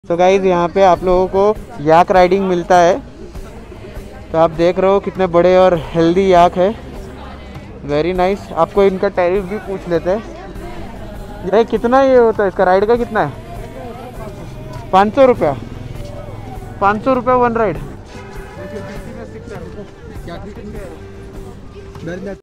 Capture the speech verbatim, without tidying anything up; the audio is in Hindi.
तो गाइज यहाँ पे आप लोगों को याक राइडिंग मिलता है। तो आप देख रहे हो कितने बड़े और हेल्दी याक है, वेरी नाइस। आपको इनका टैरिफ भी पूछ लेते हैं। ये कितना ये होता है, इसका राइड का कितना है? पाँच सौ रुपया पाँच सौ रुपया वन राइड।